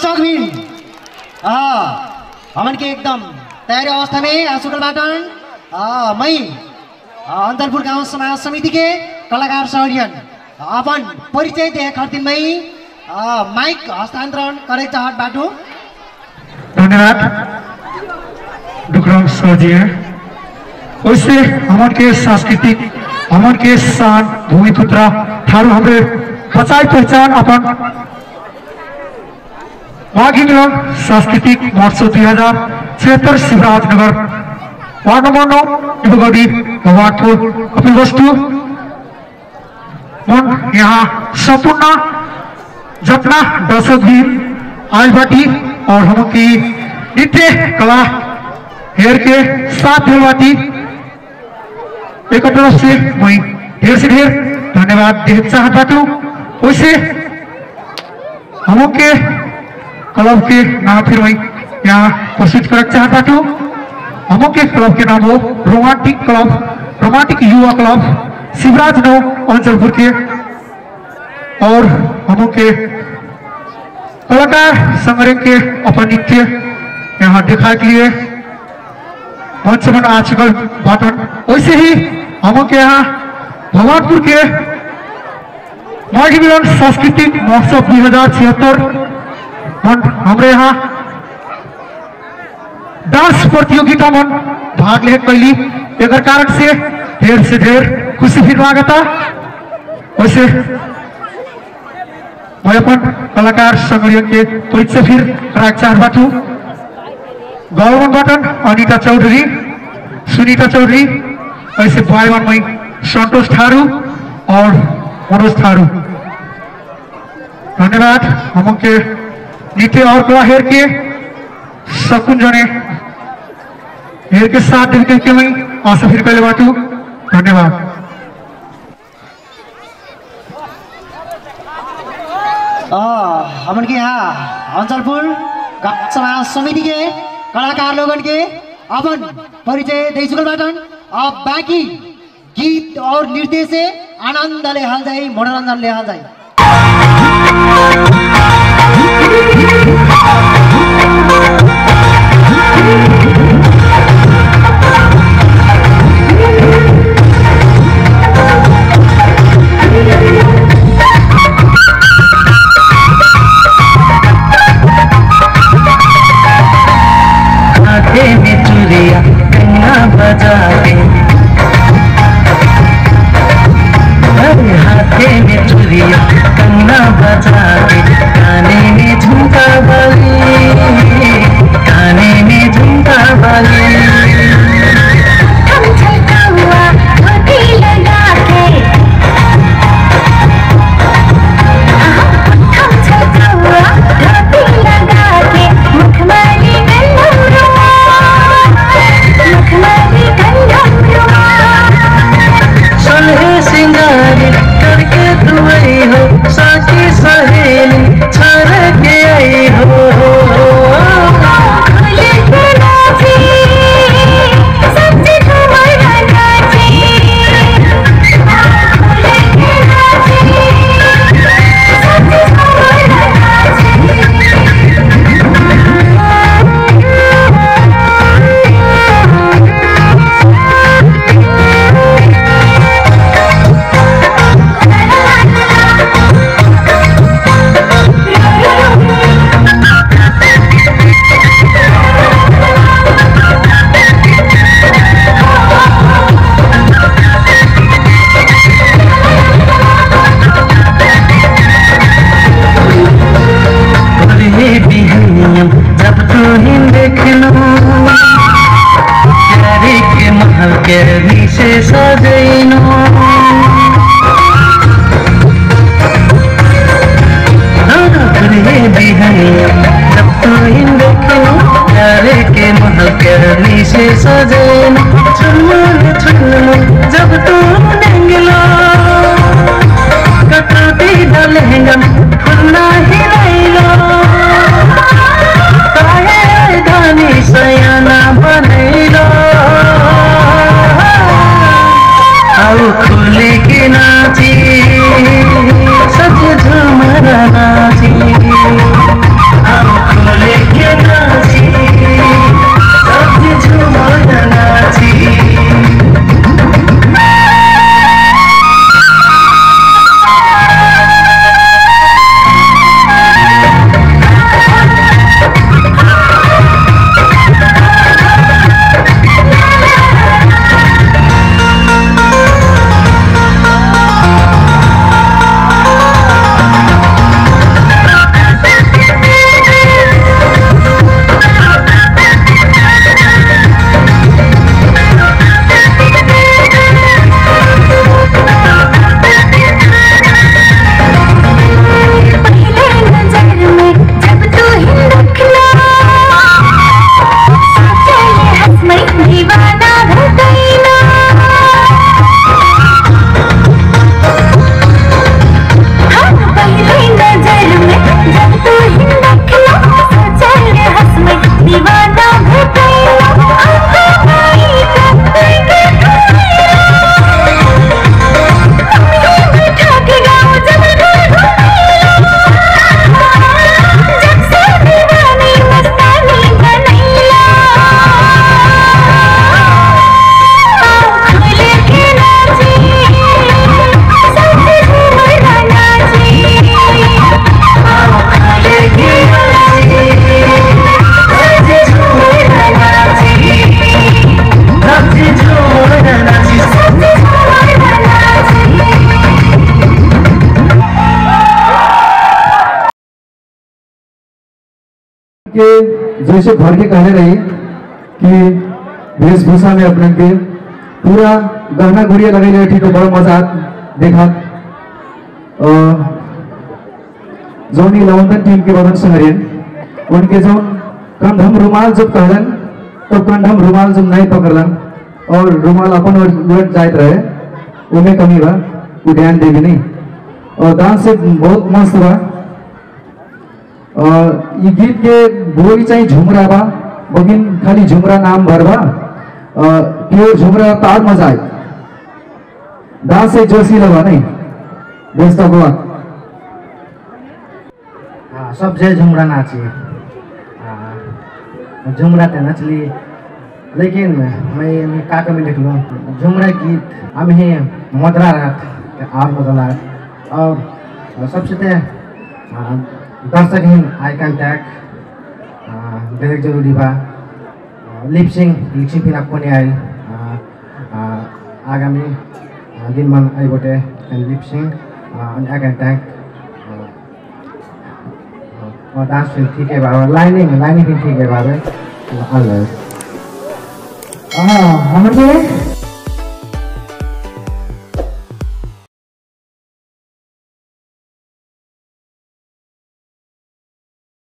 दर्शकबिन हमन के एकदम तैयारी अवस्था में आसुकल बाटन मैं अंचलपुर गांव समाज समिति के कलाकार सहरियन अपन परिचय दे खातिर मैं माइक हस्तांतरण करे चाहत बाटू। धन्यवाद डुकराम सरजी है। वैसे हमन के सांस्कृतिक हमन के शान भूमिपुत्र थारू हमरे बचाई पहचान अपन माघी मिलन सांस्कृतिक महोत्सव 2076 Shivrajnagar ward number 9 Ibgarhi Bhagwanpur Kapilvastu मन यहाँ संपूर्ण जतना दर्शक भी आज बाटी और हम की नृत्य कला हेर के साथ बाटी एक तरफ से मैं ढेर से ढेर धन्यवाद देना चाहता बाटू। वैसे हम के क्लब के नाम फिर मैं यहाँ प्रस्तुत करना चाहता बाटू। हम के क्लब के नाम हो रोमांटिक युवा क्लब शिवराजनगर अंचलपुर के और हम के कलाकार संग्रह के अपन नृत्य यहाँ दिखा के लिए मंच पर आ चुका बाटन। वैसे ही हम के यहाँ भगवानपुर के माघी मिलन सांस्कृतिक महोत्सव 2076 हमारे यहाँ डांस प्रतियोगिता में भाग ले कैली एक कारण से ढेर खुशी फिर आगता। वैसे मैं अपन कलाकार संग्रह के परिचय फिर कराना चाहता हूँ। गौरवन बटन अनिता चौधरी सुनीता चौधरी ऐसे बॉयवन में संतोष थारू और मनोज थारू। धन्यवाद हम के नृत्य और कला हेर के सकुन जने हेर के साथ देख के मैं आशा फिर पहले बाटू। धन्यवाद। हमन के यहाँ अंचलपुर गांव समाज समिति के कलाकार लोगन के अपन परिचय दे चुकल बाटन। अब बाकी गीत और नृत्य से आनंद ले हाल जाए मनोरंजन ले हाल जाए। में चुरिया गंगा बजा के हाथे में चुरिया गंगा बजा के काने में झुमका बाली काने में झुमका बाली साकी सहेली छर के आई हो सब्जे झुमरा नाचे सब्जे झुमरा जब तू ही देख लो प्यारे के महल के नीचे सजैनो जब तू ही देख लो प्यारे के महल के नीचे सजैनो छुलमुल जब तू डेंगलो कटोती डलेंगा फुलना ही लो धानी सयाना बनैलो आओ खुले के नाची सब्जे झुमरा नाची आओ के जैसे भर के कहले रही कि वेशभूषा में अपने के पूरा गहना गुड़िया लगे रहे थी तो बड़ा मजा देखा। जौन लवंदन टीम के बदन सहरियन उनके जौन कंधम रुमाल जब कहलन तो कंधम रुमाल जब नहीं पकड़लन और रुमाल अपन उलट जात रहे उनमें कमी बा वो ध्यान देगी नहीं। और डांस से बहुत मस्त बा। ये गीत के बोली चाहिए झुमरा बा बगिन खाली झुमरा नाम भर बा प्योर झुमरा तार मजा आए डांस से जोशी लगा नहीं बेस्ता गोवा। सबजे झुमरा नाची झुमरा ते नचली लेकिन मैं काका में लिख लूँ झुमरा गीत हम ही मदरा रहत और मजा और सबसे ते दर्शक ही आई कंटैक्ट देख जरूरी बा लिपसिंग फिर आपको नहीं आई आगामी दिन में आई बोटे लिपसिंग आई कंटैक्ट और डांस फिल्म ठीक है बाबा लाइनिंग फिल्म ठीक है बाबा हमारे